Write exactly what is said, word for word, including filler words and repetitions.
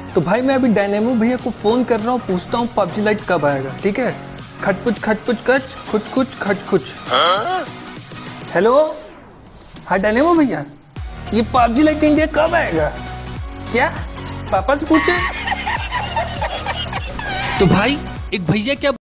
तो भाई मैं अभी डायनेमो भैया को फोन कर रहा हूँ, पूछता हूँ पबजी लाइट कब आएगा। ठीक है, खटपुच खटपुच कच खुच खुच खच खुच। हेलो, हाँ डायनेमो भैया, ये पबजी लाइट इंडिया कब आएगा? क्या पापा से पूछे? तो भाई एक भैया क्या